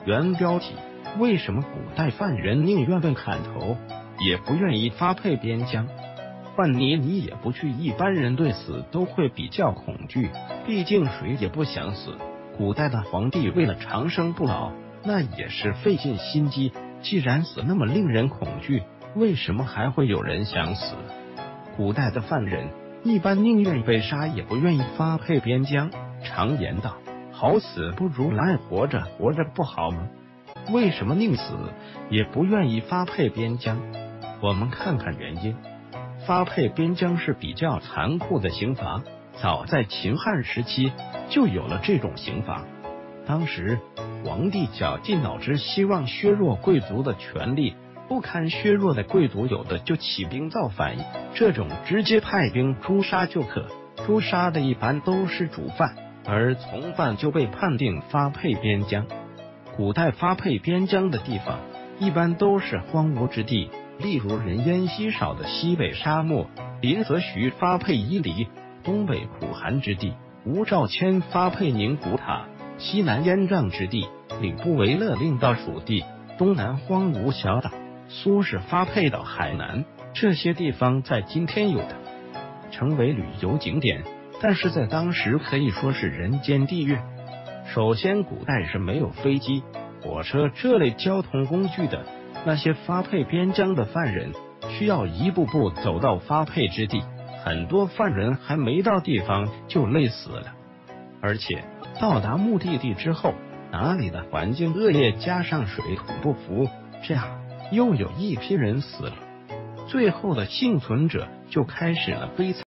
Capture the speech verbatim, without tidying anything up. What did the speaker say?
原标题：为什么古代犯人宁愿被砍头，也不愿意发配边疆？换你你也不去，一般人对死都会比较恐惧，毕竟谁也不想死。古代的皇帝为了长生不老，那也是费尽心机。既然死那么令人恐惧，为什么还会有人想死？古代的犯人一般宁愿被杀，也不愿意发配边疆。常言道，好死不如赖活着，活着不好吗？为什么宁死也不愿意发配边疆？我们看看原因。发配边疆是比较残酷的刑罚，早在秦汉时期就有了这种刑罚。当时皇帝绞尽脑汁，希望削弱贵族的权力，不堪削弱的贵族有的就起兵造反，这种直接派兵诛杀就可。诛杀的一般都是主犯，而从犯就被判定发配边疆。古代发配边疆的地方一般都是荒芜之地，例如人烟稀少的西北沙漠，林则徐发配伊犁；东北苦寒之地，吴兆谦发配宁古塔；西南烟瘴之地，领布维勒令到蜀地；东南荒芜小岛，苏轼发配到海南。这些地方在今天有的成为旅游景点，但是在当时可以说是人间地狱。首先，古代是没有飞机、火车这类交通工具的，那些发配边疆的犯人需要一步步走到发配之地，很多犯人还没到地方就累死了。而且到达目的地之后，哪里的环境恶劣，加上水土不服，这样又有一批人死了。最后的幸存者就开始了悲惨